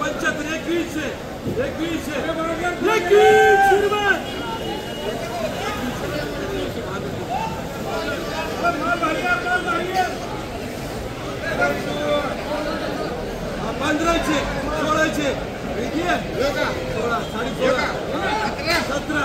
75 15 16 16 17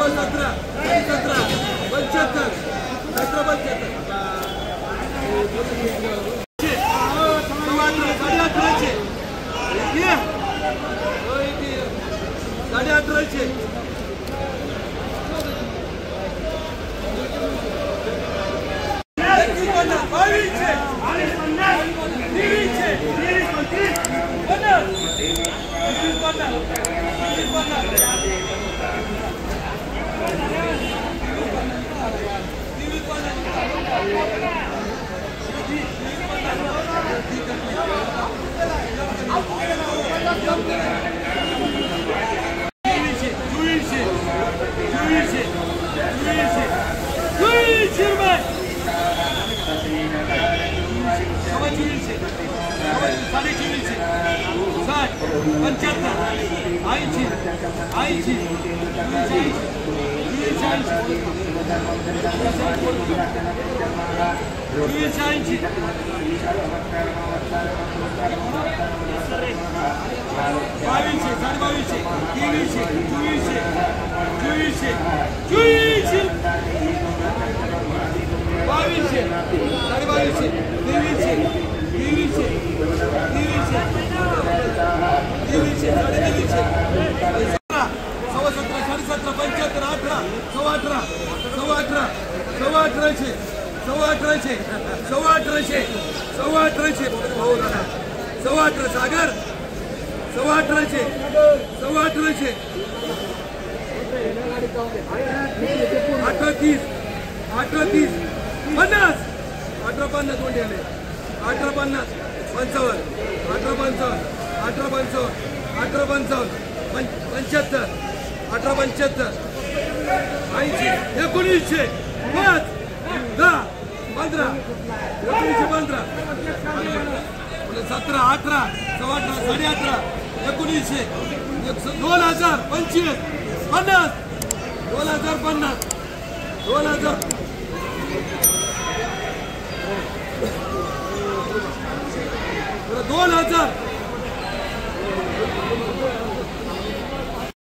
सागर 18 18 30 50 18 कोणते आले 18 50 55 18 55 18 55 18 55 75 18 75 80 1900 5 10 15 1915 17 18 18 18 1900 2000 25 50 2050 2000 2000